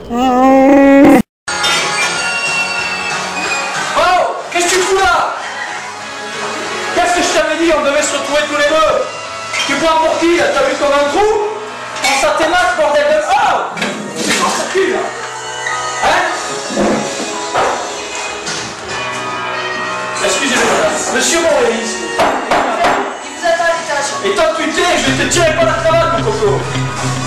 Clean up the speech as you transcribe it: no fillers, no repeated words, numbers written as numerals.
Qu'est-ce que tu fous là? Qu'est-ce que je t'avais dit? On devait se retrouver tous les deux. Tu prends pour qui là? T'as vu comme un trou? Pense à tes matchs, bordel de... Oh! C'est quoi ça cul là? Hein? Excusez-moi, monsieur Maurice. Il vous attend à l'étage. Et toi tu t'es, je vais te tirer par la cravate, mon coco.